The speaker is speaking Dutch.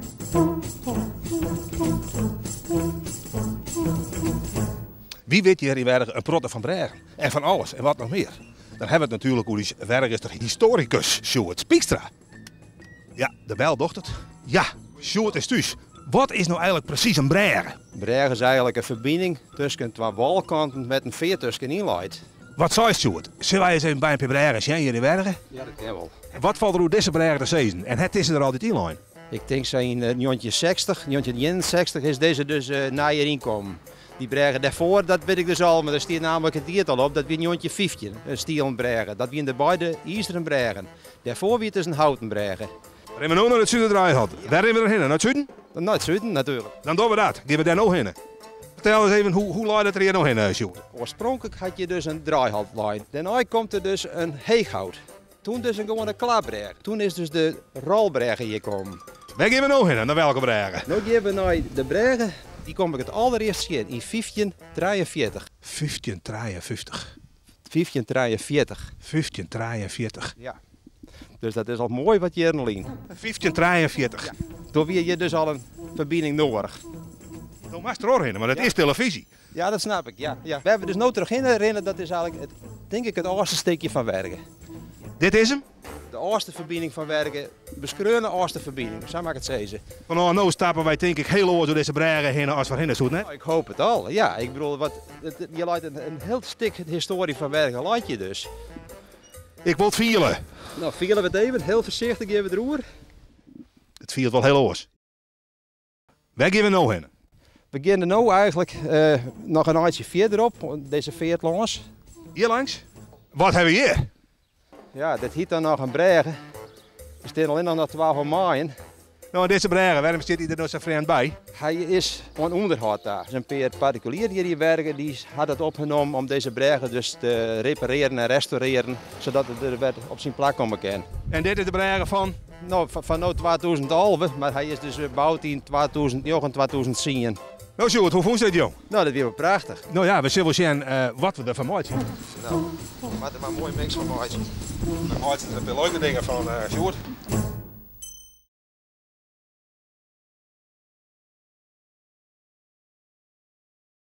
Wie weet hier in Wergen een protte van Bregen? En van alles en wat nog meer. Dan hebben we het natuurlijk over die Wergester historicus Sjoerd Spiekstra. Ja, de bel docht het. Ja, Sjoerd is thuis. Wat is nou eigenlijk precies een Bregen? Bregen is eigenlijk een verbinding tussen twee walkanten met een veer tussenin leidt. Wat zei Sjoerd? Zullen wij eens even bij een paar Bregen zijn hier in Wergen? Ja, dat kan wel. En wat valt er hoe deze Bregen te zezen? En het is er altijd in lijn. Ik denk zijn 1960, 1961 is deze dus na hier inkomen. Die bregen daarvoor, dat weet ik dus al, maar daar staat namelijk het diertal op, dat wie 1915, een stielen bregen. Dat wie de beide ijzeren bregen. Daarvoor wie het dus een houten bregen. Waar we nu naar het zuiden draaien had. Waar hebben we er heen? Naar het zuiden? Naar het zuiden natuurlijk. Dan doen we dat. Gaan we daar nog heen. Vertel eens even, hoe leidt het er hier nog heen, Sjoerd? Oorspronkelijk had je dus een draaihaltlijn. Daarna komt er dus een heeghout. Toen dus gewoon een klapbreg. Toen is dus de rolbregen hier komen. Waar gaan we nog heen? Naar welke Bregen? Nu gaan we naar de bregen. Die kom ik het allereerst zien in 1543. 1553. 1543. 1543. Ja. Dus dat is al mooi wat je hier nog liet. 1543. Toen weer je dus al een verbinding nodig. Dan mag er heen, maar dat is televisie. Ja, dat snap ik. Ja. We hebben dus nooit terug herinneren. Dat is eigenlijk, denk ik, het oudste steekje van Wergen. Dit is hem? De oudste verbinding van Wergen. Beschreven oudste verbinding. Zo mag ik het zeggen. Van nu stappen wij denk ik heel oor door deze Bregen heen als we heen zoeken. Nou, ik hoop het al. Ja, ik bedoel, je laat een heel stuk historie van Wergen laat je dus. Ik wil het vielen. Nou, vielen we het even. Heel voorzichtig even het roer. Het vielt wel heel oors. Waar gaan we nou heen? We beginnen nu eigenlijk nog een eindje verderop. Deze veert langs. Hier langs? Wat hebben we hier? Ja, dit hiet dan nog een bregen. We staan alleen nog 12 maaien. Nou, deze Bregen, waarom zit hij er nog zo vreemd bij? Hij is van onderhoud daar. Zijn peer particulier hier in Wergen die had het opgenomen om deze bregen dus te repareren en restaureren, zodat het er weer op zijn plek komen kan. En dit is de Bregen van? Nou, van 2011, maar hij is dus gebouwd in 2009 en 2010. Nou Sjoerd, hoe vond je dit, jong? Nou, dat weer wel prachtig. Nou ja, we zullen wel zien wat we ervan maken. Nou, wat er maar een mooi mix van maken. We maken er leuke dingen van, Sjoerd.